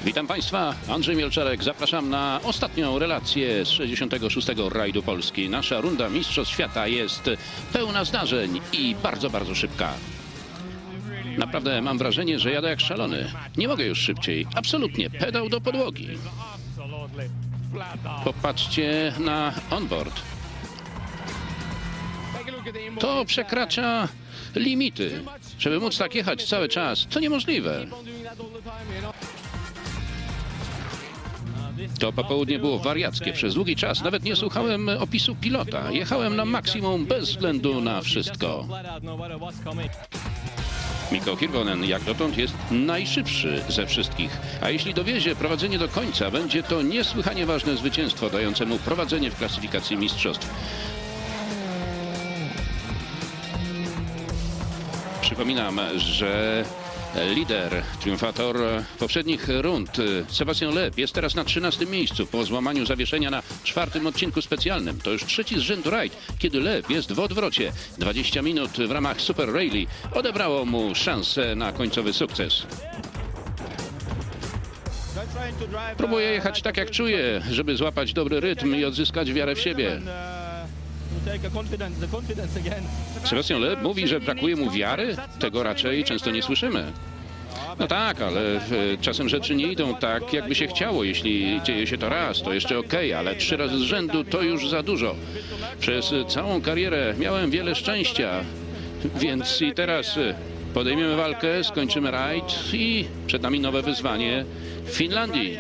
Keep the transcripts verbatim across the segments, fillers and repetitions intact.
Witam Państwa, Andrzej Mielczarek. Zapraszam na ostatnią relację z sześćdziesiątego szóstego rajdu Polski. Nasza runda Mistrzostw Świata jest pełna zdarzeń i bardzo, bardzo szybka. Naprawdę mam wrażenie, że jadę jak szalony. Nie mogę już szybciej. Absolutnie. Pedał do podłogi. Popatrzcie na onboard. To przekracza limity. Żeby móc tak jechać cały czas, to niemożliwe. To popołudnie było wariackie. Przez długi czas nawet nie słuchałem opisu pilota. Jechałem na maksimum bez względu na wszystko. Mikko Hirvonen jak dotąd jest najszybszy ze wszystkich. A jeśli dowiezie prowadzenie do końca, będzie to niesłychanie ważne zwycięstwo, dające mu prowadzenie w klasyfikacji mistrzostw. Przypominam, że lider, triumfator poprzednich rund, Sébastien Loeb, jest teraz na trzynastym miejscu po złamaniu zawieszenia na czwartym odcinku specjalnym. To już trzeci z rzędu rajd, kiedy Loeb jest w odwrocie. dwadzieścia minut w ramach Super Rally odebrało mu szansę na końcowy sukces. Próbuję jechać tak jak czuję, żeby złapać dobry rytm i odzyskać wiarę w siebie. Sébastien Loeb mówi, że brakuje mu wiary? Tego raczej często nie słyszymy. No tak, ale czasem rzeczy nie idą tak, jakby się chciało. Jeśli dzieje się to raz, to jeszcze okej, ale trzy razy z rzędu to już za dużo. Przez całą karierę miałem wiele szczęścia, więc i teraz podejmiemy walkę, skończymy rajd i przed nami nowe wyzwanie w Finlandii.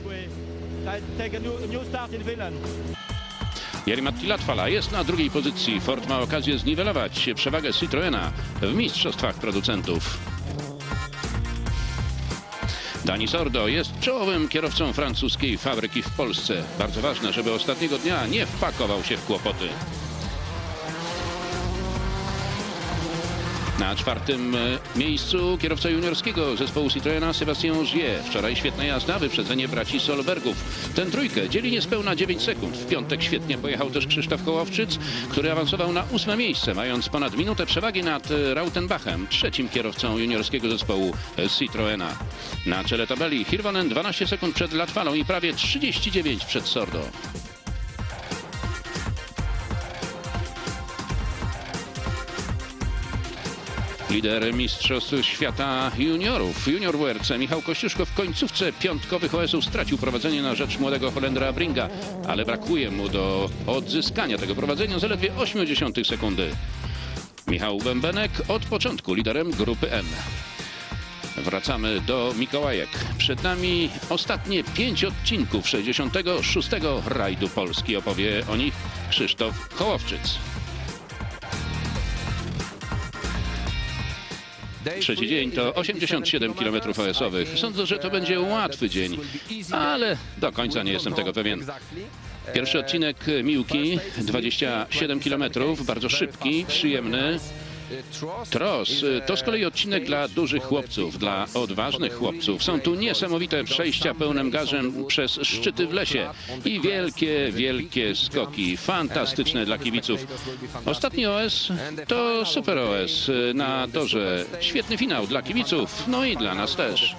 Jari-Matti Latvala jest na drugiej pozycji. Ford ma okazję zniwelować przewagę Citroena w mistrzostwach producentów. Dani Sordo jest czołowym kierowcą francuskiej fabryki w Polsce. Bardzo ważne, żeby ostatniego dnia nie wpakował się w kłopoty. Na czwartym miejscu kierowca juniorskiego zespołu Citroena Sébastien Ogier. Wczoraj świetna jazda, wyprzedzenie braci Solbergów. Ten trójkę dzieli niespełna dziewięć sekund. W piątek świetnie pojechał też Krzysztof Hołowczyc, który awansował na ósme miejsce, mając ponad minutę przewagi nad Rautenbachem, trzecim kierowcą juniorskiego zespołu Citroena. Na czele tabeli Hirvonen dwanaście sekund przed Latvalą i prawie trzydzieści dziewięć przed Sordo. Lider Mistrzostw Świata Juniorów. Junior w W R C Michał Kościuszko w końcówce piątkowych O S-ów stracił prowadzenie na rzecz młodego Holendra Bringa, ale brakuje mu do odzyskania tego prowadzenia zaledwie osiem dziesiątych sekundy. Michał Bębenek od początku liderem grupy M. Wracamy do Mikołajek. Przed nami ostatnie pięć odcinków sześćdziesiątego szóstego rajdu Polski. Opowie o nich Krzysztof Hołowczyc. Trzeci dzień to osiemdziesiąt siedem kilometrów O S-owych. Sądzę, że to będzie łatwy dzień, ale do końca nie jestem tego pewien. Pierwszy odcinek Miłki, dwadzieścia siedem kilometrów, bardzo szybki, przyjemny. Tross to z kolei odcinek dla dużych chłopców, dla odważnych chłopców. Są tu niesamowite przejścia pełnym gazem przez szczyty w lesie i wielkie, wielkie skoki. Fantastyczne dla kibiców. Ostatni O S to Super O S na torze. Świetny finał dla kibiców, no i dla nas też.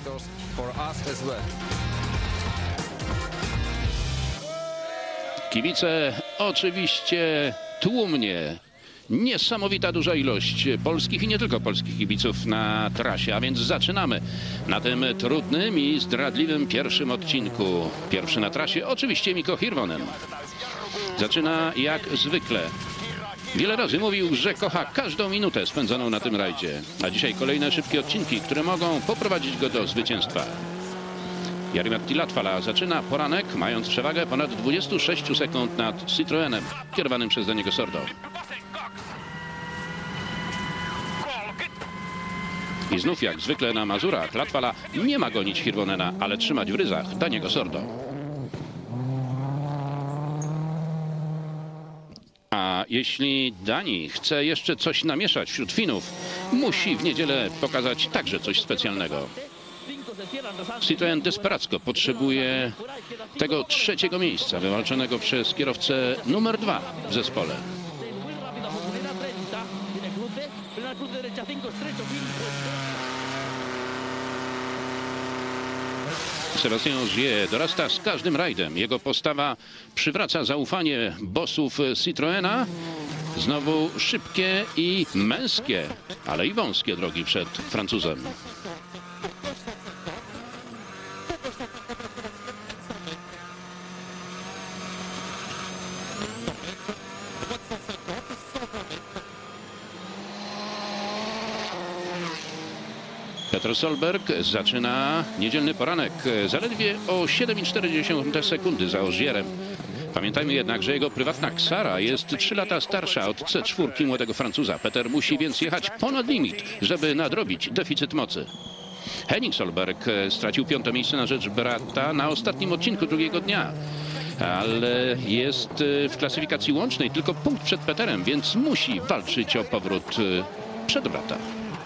Kibice oczywiście tłumnie. Niesamowita duża ilość polskich i nie tylko polskich kibiców na trasie, a więc zaczynamy na tym trudnym i zdradliwym pierwszym odcinku. Pierwszy na trasie oczywiście Mikko Hirvonen. Zaczyna jak zwykle. Wiele razy mówił, że kocha każdą minutę spędzoną na tym rajdzie, a dzisiaj kolejne szybkie odcinki, które mogą poprowadzić go do zwycięstwa. Jari-Matti Latvala zaczyna poranek, mając przewagę ponad dwadzieścia sześć sekund nad Citroenem, kierowanym przez Daniego Sordo. I znów jak zwykle na Mazurach Latvala nie ma gonić Hirvonena, ale trzymać w ryzach Daniego Sordo. A jeśli Dani chce jeszcze coś namieszać wśród Finów, musi w niedzielę pokazać także coś specjalnego. Citroen desperacko potrzebuje tego trzeciego miejsca wywalczonego przez kierowcę numer dwa w zespole. Sébastien Ogier dorasta z każdym rajdem. Jego postawa przywraca zaufanie bossów Citroena. Znowu szybkie i męskie, ale i wąskie drogi przed Francuzem. Peter Solberg zaczyna niedzielny poranek zaledwie o siedem przecinek cztery sekundy za Ogierem. Pamiętajmy jednak, że jego prywatna Ksara jest trzy lata starsza od C cztery młodego Francuza. Peter musi więc jechać ponad limit, żeby nadrobić deficyt mocy. Henning Solberg stracił piąte miejsce na rzecz brata na ostatnim odcinku drugiego dnia. Ale jest w klasyfikacji łącznej tylko punkt przed Peterem, więc musi walczyć o powrót przed brata.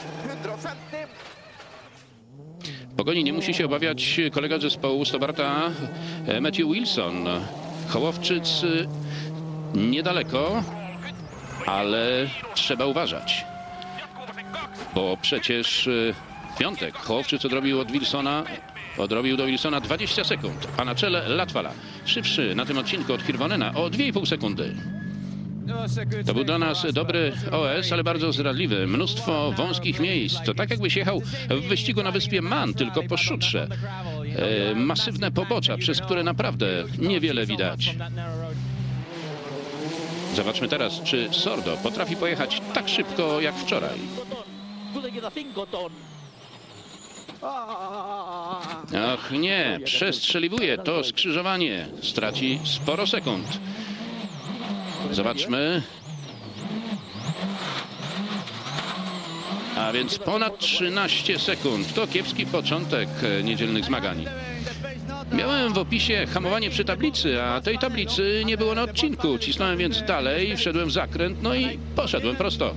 Pogoni nie musi się obawiać kolega zespołu Stobarta Matthew Wilson. Hołowczyc niedaleko, ale trzeba uważać, bo przecież w piątek Hołowczyc odrobił od Wilsona, odrobił do Wilsona dwadzieścia sekund, a na czele Latvala, szybszy na tym odcinku od Hirvonena o dwie i pół sekundy. To był dla nas dobry O S, ale bardzo zdradliwy. Mnóstwo wąskich miejsc. To tak jakbyś jechał w wyścigu na wyspie Man, tylko po szutrze. E, masywne pobocza, przez które naprawdę niewiele widać. Zobaczmy teraz, czy Sordo potrafi pojechać tak szybko jak wczoraj. Ach nie, przestrzeliwuje to skrzyżowanie. Straci sporo sekund. Zobaczmy. A więc ponad trzynaście sekund. To kiepski początek niedzielnych zmagań. Miałem w opisie hamowanie przy tablicy, a tej tablicy nie było na odcinku. Cisnąłem więc dalej, wszedłem w zakręt, no i poszedłem prosto.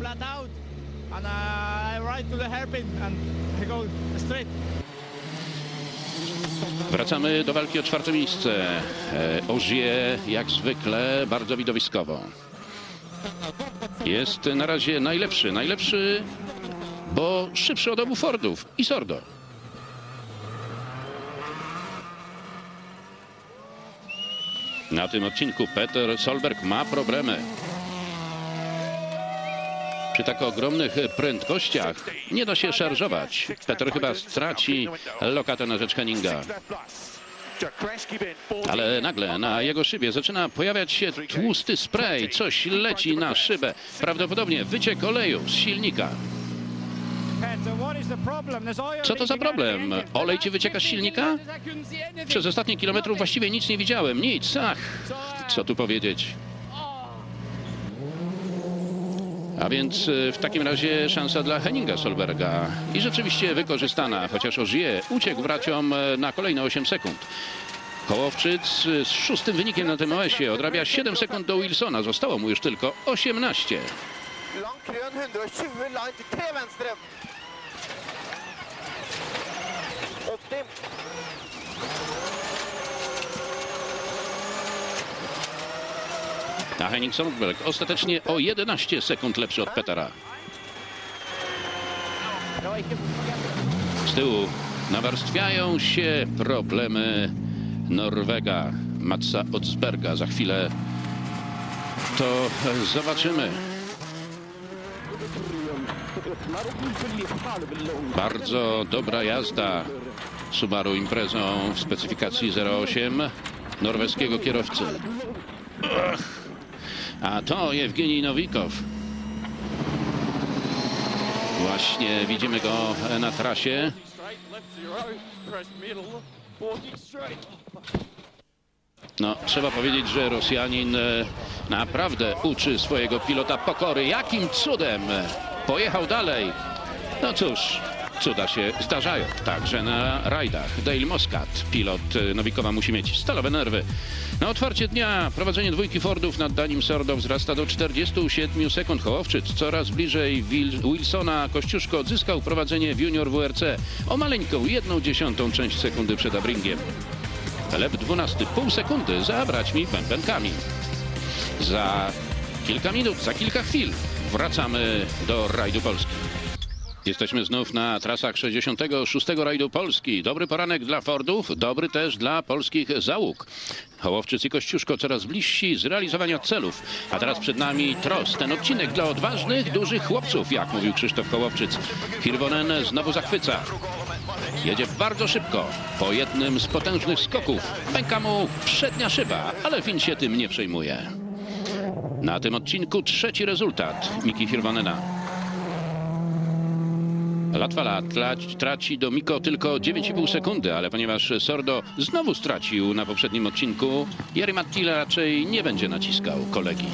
Wracamy do walki o czwarte miejsce. Ogier jak zwykle bardzo widowiskowo. Jest na razie najlepszy, najlepszy, bo szybszy od obu Fordów i Sordo. Na tym odcinku Peter Solberg ma problemy. Przy tak ogromnych prędkościach nie da się szarżować. Peter chyba straci lokatę na rzecz Henninga. Ale nagle na jego szybie zaczyna pojawiać się tłusty spray. Coś leci na szybę. Prawdopodobnie wyciek oleju z silnika. Co to za problem? Olej ci wycieka z silnika? Przez ostatnie kilometrów właściwie nic nie widziałem. Nic. Ach, co tu powiedzieć. A więc w takim razie szansa dla Henninga Solberga. I rzeczywiście wykorzystana, chociaż Ogier uciekł braciom na kolejne osiem sekund. Hołowczyc z szóstym wynikiem na tym O S-ie odrabia siedem sekund do Wilsona. Zostało mu już tylko osiemnaście. A Henning Solberg ostatecznie o jedenaście sekund lepszy od Petera. Z tyłu nawarstwiają się problemy Norwega, Matsa Odsberga. Za chwilę to zobaczymy. Bardzo dobra jazda Subaru Imprezą w specyfikacji zero osiem norweskiego kierowcy. Ach. A to Jewgenij Nowikow. Właśnie widzimy go na trasie. No, trzeba powiedzieć, że Rosjanin naprawdę uczy swojego pilota pokory. Jakim cudem pojechał dalej? No cóż, cuda się zdarzają. Także na rajdach. Dale Moscat, pilot Nowikowa, musi mieć stalowe nerwy. Na otwarcie dnia prowadzenie dwójki Fordów nad Danim Sordo wzrasta do czterdziestu siedmiu sekund. Hołowczyc coraz bliżej Wilsona. Kościuszko odzyskał prowadzenie w Junior W R C o maleńką jedną dziesiątą część sekundy przed Abringiem. Lep dwunasty, pół sekundy za braćmi Bębenkami. Za kilka minut, za kilka chwil wracamy do rajdu Polski. Jesteśmy znów na trasach sześćdziesiątego szóstego rajdu Polski. Dobry poranek dla Fordów, dobry też dla polskich załóg. Hołowczyc i Kościuszko coraz bliżsi zrealizowania celów. A teraz przed nami Tros. Ten odcinek dla odważnych, dużych chłopców, jak mówił Krzysztof Hołowczyc. Hirvonen znowu zachwyca. Jedzie bardzo szybko. Po jednym z potężnych skoków pęka mu przednia szyba, ale Fin się tym nie przejmuje. Na tym odcinku trzeci rezultat Miki Hirvonena. Latvala traci do Mikko tylko dziewięć i pół sekundy, ale ponieważ Sordo znowu stracił na poprzednim odcinku, Jari-Matti raczej nie będzie naciskał kolegi.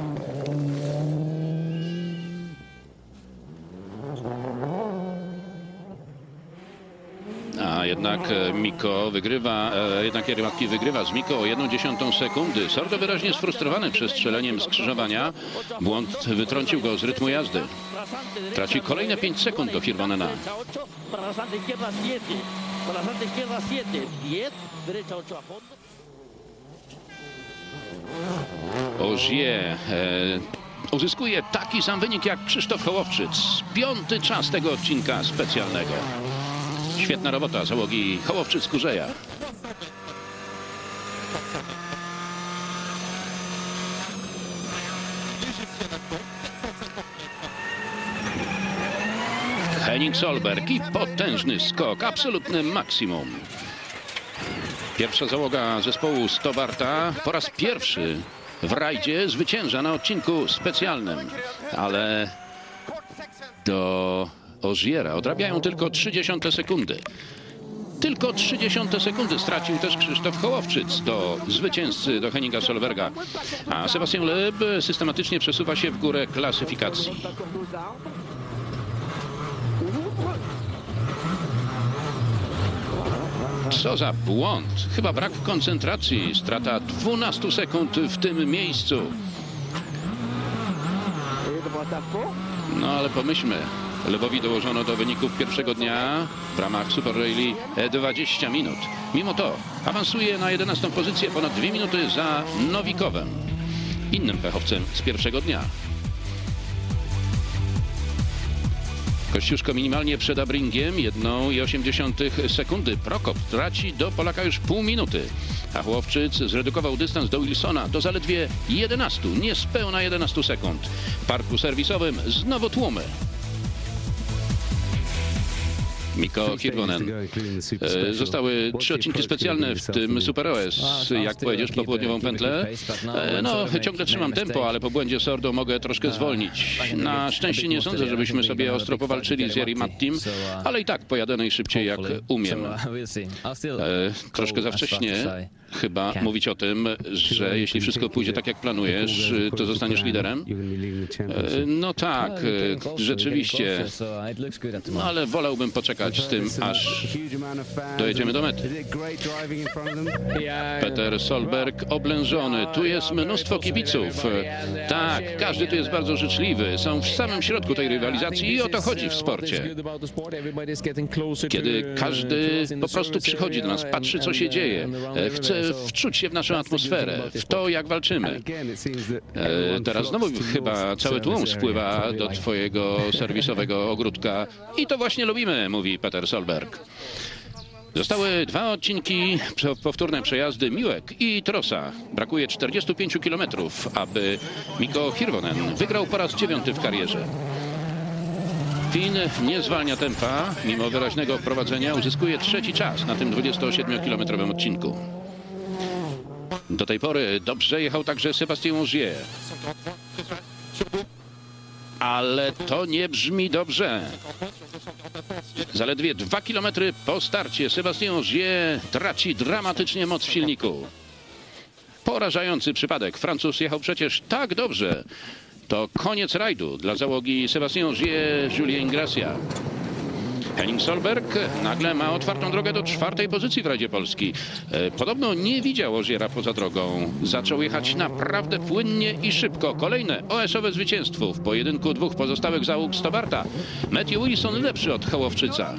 A jednak Mikko wygrywa, jednak Jari-Matti wygrywa z Mikko o jedną dziesiątą sekundy. Sordo wyraźnie sfrustrowany przestrzeleniem skrzyżowania. Błąd wytrącił go z rytmu jazdy. Traci kolejne pięć sekund do Hirvonena. Ogier e, uzyskuje taki sam wynik jak Krzysztof Hołowczyc. Piąty czas tego odcinka specjalnego. Świetna robota załogi Hołowczyc-Kurzeja. Henning Solberg i potężny skok, absolutny maksimum. Pierwsza załoga zespołu Stobarta po raz pierwszy w rajdzie zwycięża na odcinku specjalnym, ale do Ogiera odrabiają tylko trzydzieści sekundy. Tylko trzydzieści sekundy stracił też Krzysztof Hołowczyc do zwycięzcy, do Henninga Solberga. A Sebastian Loeb systematycznie przesuwa się w górę klasyfikacji. Co za błąd. Chyba brak koncentracji. Strata dwunastu sekund w tym miejscu. No ale pomyślmy. Lebowi dołożono do wyników pierwszego dnia w ramach Super Rally dwadzieścia minut. Mimo to awansuje na jedenastą pozycję ponad dwie minuty za Nowikowem, innym pechowcem z pierwszego dnia. Kościuszko minimalnie przed Abringiem, jedną i osiem dziesiątych sekundy. Prokop traci do Polaka już pół minuty, a Hołowczyc zredukował dystans do Wilsona do zaledwie jedenastu, niespełna jedenastu sekund. W parku serwisowym znowu tłumy. Mikko Hirvonen. Zostały trzy odcinki specjalne, w tym Super O S. Jak pojedziesz po południową pętlę? No, ciągle trzymam tempo, ale po błędzie Sordo mogę troszkę zwolnić. Na szczęście nie sądzę, żebyśmy sobie ostro powalczyli z Jari-Mattim, ale i tak pojadę najszybciej jak umiem. E, troszkę za wcześnie chyba mówić o tym, że jeśli wszystko pójdzie tak jak planujesz, to zostaniesz liderem. E, no tak, rzeczywiście, no, ale wolałbym poczekać z tym, aż dojedziemy do mety. Peter Solberg oblężony. Tu jest mnóstwo kibiców. Tak, każdy tu jest bardzo życzliwy. Są w samym środku tej rywalizacji i o to chodzi w sporcie. Kiedy każdy po prostu przychodzi do nas, patrzy co się dzieje, chce wczuć się w naszą atmosferę, w to jak walczymy. E, teraz znowu chyba cały tłum spływa do twojego serwisowego ogródka i to właśnie lubimy, mówi Peter Solberg. Zostały dwa odcinki, powtórne przejazdy Miłek i Trosa. Brakuje czterdziestu pięciu kilometrów, aby Mikko Hirvonen wygrał po raz dziewiąty w karierze. Fin nie zwalnia tempa, mimo wyraźnego prowadzenia uzyskuje trzeci czas na tym dwudziestosiedmiokilometrowym odcinku. Do tej pory dobrze jechał także Sebastian Ogier. Ale to nie brzmi dobrze. Zaledwie dwa kilometry po starcie Sebastian Ogier traci dramatycznie moc w silniku. Porażający przypadek. Francuz jechał przecież tak dobrze. To koniec rajdu dla załogi Sebastian Ogier, Julien Gracia. Henning Solberg nagle ma otwartą drogę do czwartej pozycji w rajdzie Polski. Podobno nie widział Ogiera poza drogą. Zaczął jechać naprawdę płynnie i szybko. Kolejne O S-owe zwycięstwo w pojedynku dwóch pozostałych załóg Stobarta. Matthew Wilson lepszy od Hołowczyca.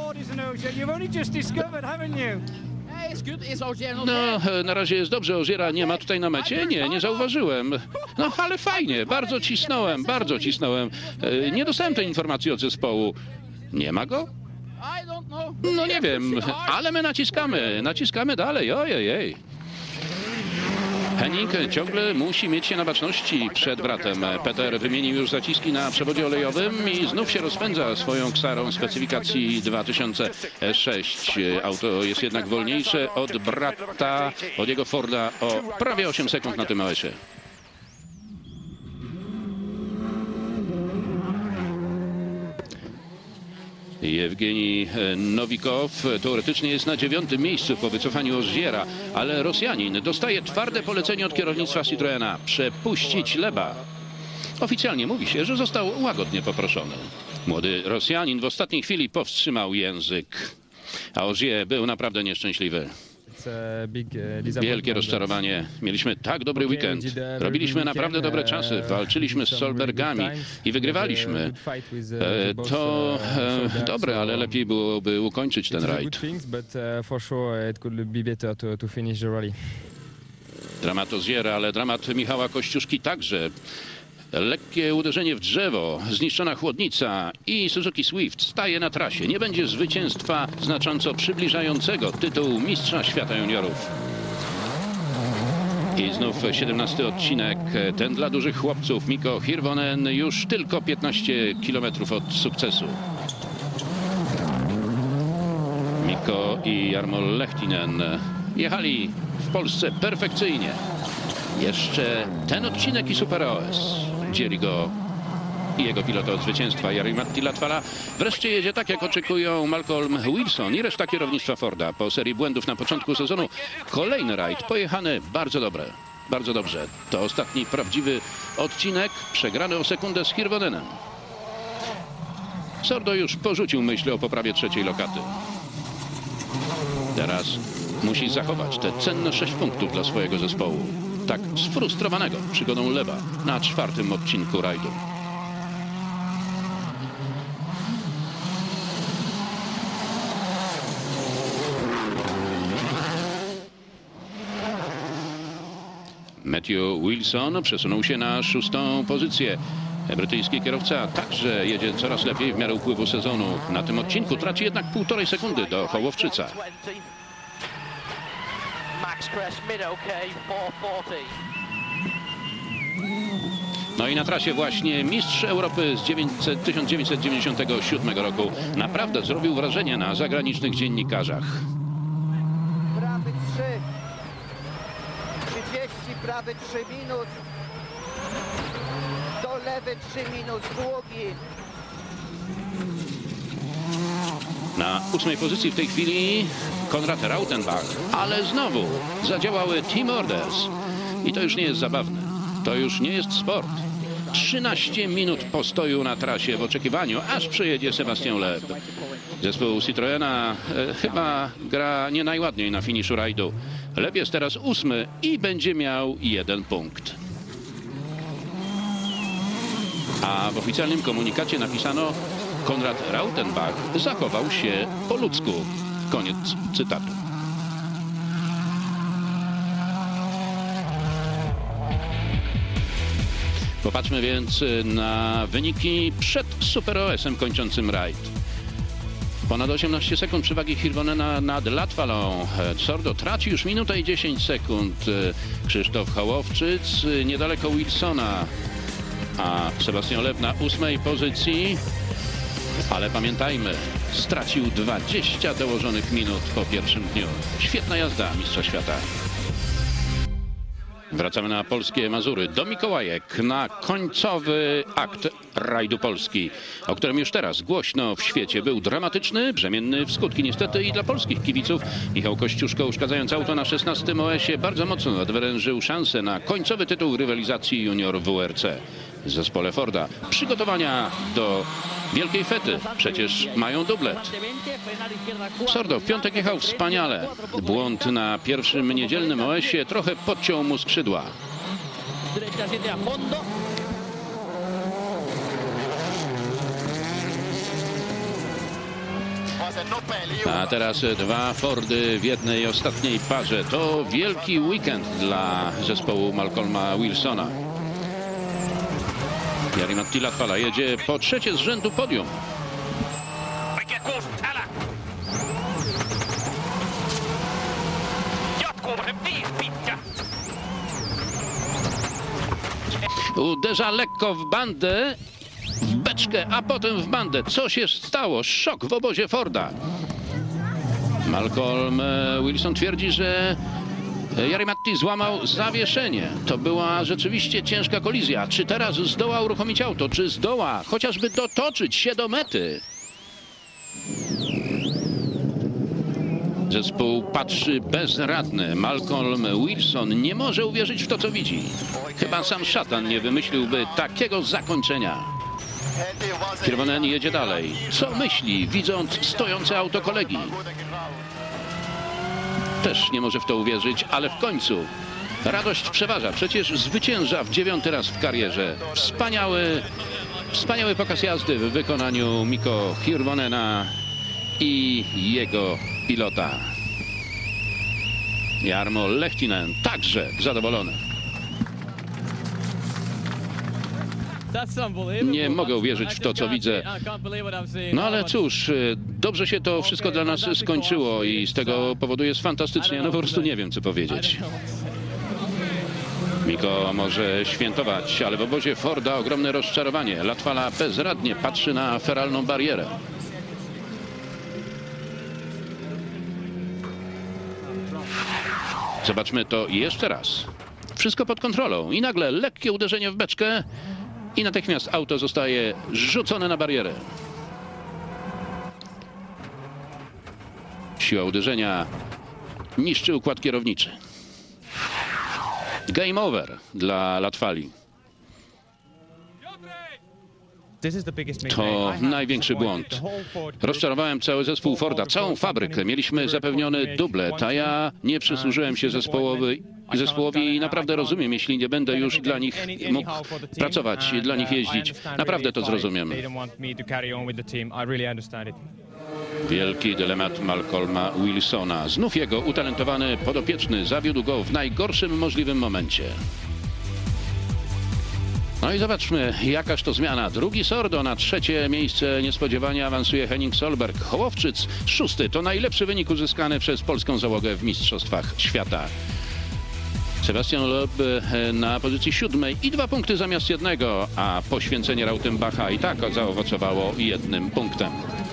No, na razie jest dobrze, Ogiera nie ma tutaj na mecie. Nie, nie zauważyłem. No, ale fajnie, bardzo cisnąłem, bardzo cisnąłem. Nie dostałem tej informacji od zespołu. Nie ma go? No nie wiem, ale my naciskamy, naciskamy dalej, ojej. Henning ciągle musi mieć się na baczności przed bratem. Peter wymienił już zaciski na przewodzie olejowym i znów się rozpędza swoją Xarą specyfikacji dwa tysiące sześć. Auto jest jednak wolniejsze od brata, od jego Forda o prawie osiem sekund na tym O S-ie. Jewgenij Nowikow teoretycznie jest na dziewiątym miejscu po wycofaniu Ogiera, ale Rosjanin dostaje twarde polecenie od kierownictwa Citroena – przepuścić Leba. Oficjalnie mówi się, że został łagodnie poproszony. Młody Rosjanin w ostatniej chwili powstrzymał język, a Ogier był naprawdę nieszczęśliwy. Wielkie rozczarowanie. Mieliśmy tak dobry weekend. Robiliśmy naprawdę dobre czasy. Walczyliśmy z Solbergami i wygrywaliśmy. E, to e, dobre, ale lepiej byłoby ukończyć ten rajd. Dramat Ogiera, ale dramat Michała Kościuszki także. Lekkie uderzenie w drzewo, zniszczona chłodnica i Suzuki Swift staje na trasie. Nie będzie zwycięstwa znacząco przybliżającego tytuł mistrza świata juniorów. I znów siedemnasty odcinek, ten dla dużych chłopców. Mikko Hirvonen już tylko piętnaście kilometrów od sukcesu. Mikko i Jarmo Lehtinen jechali w Polsce perfekcyjnie. Jeszcze ten odcinek i Super O S dzieli go i jego pilota od zwycięstwa. Jari-Matti Latvala wreszcie jedzie tak, jak oczekują Malcolm Wilson i reszta kierownictwa Forda. Po serii błędów na początku sezonu kolejny rajd pojechany bardzo dobre, bardzo dobrze. To ostatni prawdziwy odcinek, przegrany o sekundę z Hirvonenem. Sordo już porzucił myśl o poprawie trzeciej lokaty. Teraz musi zachować te cenne sześć punktów dla swojego zespołu. Tak sfrustrowanego przygodą Leba na czwartym odcinku rajdu. Matthew Wilson przesunął się na szóstą pozycję. Brytyjski kierowca także jedzie coraz lepiej w miarę upływu sezonu. Na tym odcinku traci jednak półtorej sekundy do Hołowczyca. No i na trasie właśnie mistrz Europy z tysiąc dziewięćset dziewięćdziesiątego siódmego roku naprawdę zrobił wrażenie na zagranicznych dziennikarzach. Prawy trzy. trzydzieści, prawy trzy minut. Do lewy trzy minut, długi. Na ósmej pozycji w tej chwili Konrad Rautenbach, ale znowu zadziałały Team Orders. I to już nie jest zabawne, to już nie jest sport. trzynaście minut postoju na trasie w oczekiwaniu, aż przyjedzie Sebastian Loeb. Zespół Citroena e, chyba gra nie najładniej na finiszu rajdu. Loeb jest teraz ósmy i będzie miał jeden punkt. A w oficjalnym komunikacie napisano: Konrad Rautenbach zachował się po ludzku. Koniec cytatu. Popatrzmy więc na wyniki przed Super O S-em kończącym rajd. Ponad osiemnaście sekund przewagi Hirvonena nad Latvalą. Sordo traci już minutę i dziesięć sekund. Krzysztof Hołowczyc niedaleko Wilsona, a Sebastian Loeb na ósmej pozycji. Ale pamiętajmy, stracił dwadzieścia dołożonych minut po pierwszym dniu. Świetna jazda mistrza świata. Wracamy na polskie Mazury. Do Mikołajek na końcowy akt rajdu Polski, o którym już teraz głośno w świecie. Był dramatyczny, brzemienny w skutki niestety i dla polskich kibiców. Michał Kościuszko, uszkadzając auto na szesnastym O S-ie, bardzo mocno odwrężył szansę na końcowy tytuł rywalizacji junior w W R C. W zespole Forda przygotowania do wielkiej fety. Przecież mają dublet. Sordo w piątek jechał wspaniale. Błąd na pierwszym niedzielnym O S-ie trochę podciął mu skrzydła. A teraz dwa Fordy w jednej ostatniej parze. To wielki weekend dla zespołu Malcolma Wilsona. Jari-Matti Latvala jedzie po trzecie z rzędu podium. Uderza lekko w bandę, w beczkę, a potem w bandę. Co się stało? Szok w obozie Forda. Malcolm Wilson twierdzi, że Jari Matti złamał zawieszenie. To była rzeczywiście ciężka kolizja. Czy teraz zdoła uruchomić auto? Czy zdoła chociażby dotoczyć się do mety? Zespół patrzy bezradny. Malcolm Wilson nie może uwierzyć w to, co widzi. Chyba sam szatan nie wymyśliłby takiego zakończenia. Hirvonen jedzie dalej. Co myśli, widząc stojące auto kolegi? Też nie może w to uwierzyć, ale w końcu radość przeważa. Przecież zwycięża w dziewiąty raz w karierze. Wspaniały, wspaniały pokaz jazdy w wykonaniu Mikko Hirvonena i jego pilota. Jarmo Lehtinen także zadowolony. Nie mogę uwierzyć w to, co widzę. No ale cóż, dobrze się to wszystko dla nas skończyło i z tego powodu jest fantastycznie. No po prostu nie wiem, co powiedzieć. Mikko może świętować, ale w obozie Forda ogromne rozczarowanie. Latvala bezradnie patrzy na feralną barierę. Zobaczmy to jeszcze raz. Wszystko pod kontrolą i nagle lekkie uderzenie w beczkę i natychmiast auto zostaje rzucone na barierę. Siła uderzenia niszczy układ kierowniczy. Game over dla Latvali. To największy błąd. Rozczarowałem cały zespół Forda, całą fabrykę. Mieliśmy zapewniony dublet, a ja nie przysłużyłem się zespołowi, zespołowi i naprawdę rozumiem, jeśli nie będę już dla nich mógł pracować, dla nich jeździć. Naprawdę to zrozumiem. Wielki dylemat Malcolma Wilsona. Znów jego utalentowany podopieczny zawiódł go w najgorszym możliwym momencie. No i zobaczmy, jakaż to zmiana. Drugi Sordo, na trzecie miejsce niespodziewanie awansuje Henning Solberg. Hołowczyc szósty. To najlepszy wynik uzyskany przez polską załogę w Mistrzostwach Świata. Sebastian Loeb na pozycji siódmej i dwa punkty zamiast jednego, a poświęcenie Rautenbacha i tak zaowocowało jednym punktem.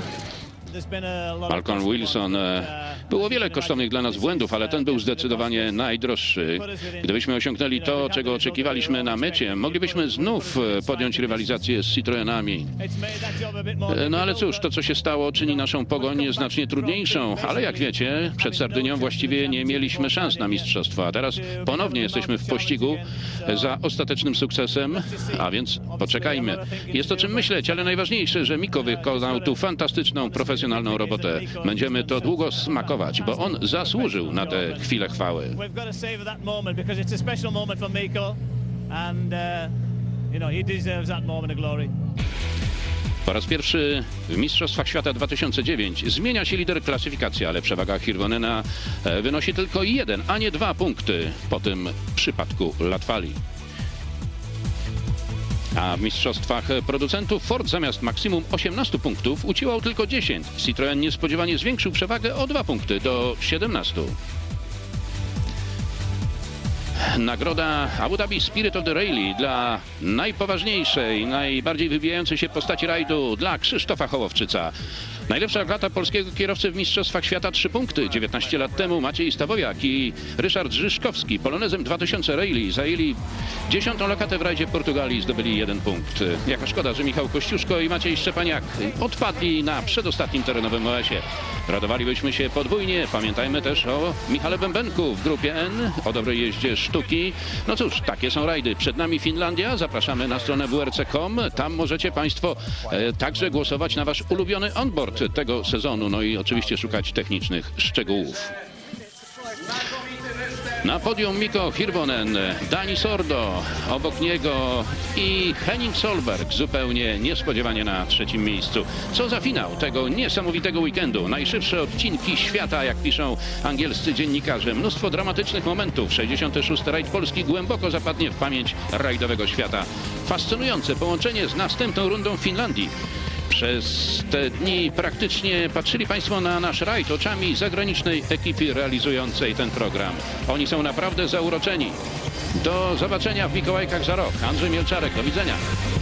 Malcolm Wilson. Było wiele kosztownych dla nas błędów, ale ten był zdecydowanie najdroższy. Gdybyśmy osiągnęli to, czego oczekiwaliśmy na mecie, moglibyśmy znów podjąć rywalizację z Citroenami. No ale cóż, to co się stało czyni naszą pogoń znacznie trudniejszą, ale jak wiecie, przed Sardynią właściwie nie mieliśmy szans na mistrzostwo, a teraz ponownie jesteśmy w pościgu za ostatecznym sukcesem, a więc poczekajmy. Jest o czym myśleć, ale najważniejsze, że Mikko wykonał tu fantastyczną, profesjonalną robotę. Będziemy to długo smakować, bo on zasłużył na tę chwilę chwały. Po raz pierwszy w Mistrzostwach Świata dwa tysiące dziewięć zmienia się lider klasyfikacji, ale przewaga Hirvonena wynosi tylko jeden, a nie dwa punkty po tym przypadku Latvali. A w mistrzostwach producentów Ford zamiast maksimum osiemnastu punktów uciłał tylko dziesięć. Citroen niespodziewanie zwiększył przewagę o dwa punkty do siedemnastu. Nagroda Abu Dhabi Spirit of the Rally dla najpoważniejszej, najbardziej wybijającej się postaci rajdu dla Krzysztofa Hołowczyca. Najlepsza klata polskiego kierowcy w Mistrzostwach Świata trzy punkty. dziewiętnaście lat temu Maciej Stawojak i Ryszard Rzyszkowski Polonezem dwa tysiące Rally zajęli dziesiątą lokatę w rajdzie Portugalii i zdobyli jeden punkt. Jaka szkoda, że Michał Kościuszko i Maciej Szczepaniak odpadli na przedostatnim terenowym O S-ie. Radowalibyśmy się podwójnie. Pamiętajmy też o Michale Bębenku w grupie N, o dobrej jeździe sztuki. No cóż, takie są rajdy. Przed nami Finlandia. Zapraszamy na stronę w r c kropka com. Tam możecie Państwo e, także głosować na Wasz ulubiony onboard tego sezonu. No i oczywiście szukać technicznych szczegółów. Na podium Mikko Hirvonen, Dani Sordo, obok niego i Henning Solberg zupełnie niespodziewanie na trzecim miejscu. Co za finał tego niesamowitego weekendu. Najszybsze odcinki świata, jak piszą angielscy dziennikarze. Mnóstwo dramatycznych momentów. sześćdziesiąty szósty rajd Polski głęboko zapadnie w pamięć rajdowego świata. Fascynujące połączenie z następną rundą w Finlandii. Przez te dni praktycznie patrzyli Państwo na nasz rajd oczami zagranicznej ekipy realizującej ten program. Oni są naprawdę zauroczeni. Do zobaczenia w Mikołajkach za rok. Andrzej Mielczarek, do widzenia.